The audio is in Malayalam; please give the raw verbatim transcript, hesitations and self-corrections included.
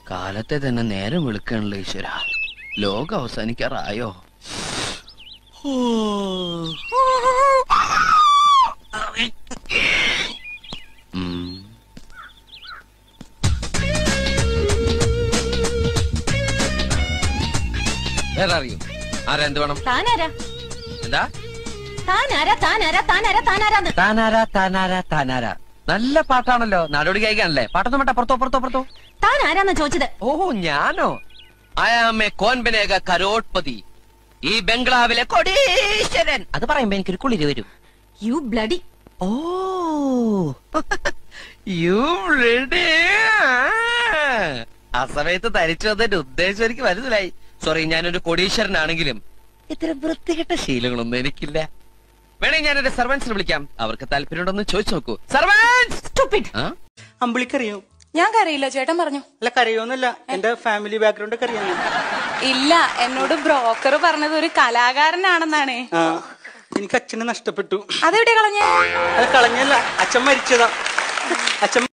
കാലത്തെ തന്നെ നേരം വിളിക്കണല്ലോ ഈശ്വര. ലോകം അവസാനിക്കാറായോ? വേറെ അറിയോ ആരാ? എന്ത് വേണം? താനാരാ? എന്താ താനാരാ? താനാരാ? താനാരാ? താനാരാന്ന് താനാരാ താനാരാ താനാരാ? നല്ല പാട്ടാണല്ലോ. നാടോടി ഗായികാണല്ലേ? പാട്ടൊന്നും വേണ്ട. പുറത്തോ പുറത്തോ പുറത്തോ. താനാരാന്നാ ചോദിച്ചത്? ഓഹോ, ഞാനോ? I am a Kaun Banega Crorepati. ഈ ബംഗ്ലാവിലെ കൊടീശ്വരൻ. അത് പറയുമ്പോ എനിക്കൊരു കുളിര് വരും. You bloody. Oh you bloody. ആ സമയത്ത് തരിച്ചു വന്നതിന്റെ ഉദ്ദേശം എനിക്ക് മനസ്സിലായി. സോറി, ഞാനൊരു കൊടീശ്വരനാണെങ്കിലും ഇത്തരം വൃത്തികെട്ട ശീലങ്ങളൊന്നും എനിക്കില്ല. വേണമെങ്കിൽ ഞാൻ എന്റെ സർവൻസിനെ വിളിക്കാം. അവർക്ക് താല്പര്യമുണ്ടെന്ന് ചോദിച്ചു നോക്കൂ. സർവൻസ്. അമ്പിളിക്കറിയോ? ഞാൻ കരയില്ല, ചേട്ടൻ പറഞ്ഞു. അല്ല, കരയോന്നല്ല, എന്റെ ഫാമിലി ബാക്ക്ഗ്രൗണ്ട് ഒക്കെ അറിയാം. ഇല്ല, എന്നോട് ബ്രോക്കർ പറഞ്ഞത് ഒരു കലാകാരനാണെന്നാണ്. ആ, എനിക്ക് അച്ഛനെ നഷ്ടപ്പെട്ടു. അതെവിടെ കളഞ്ഞ? അത് കളഞ്ഞല്ല, അച്ഛൻ മരിച്ചതാ. അച്ഛൻ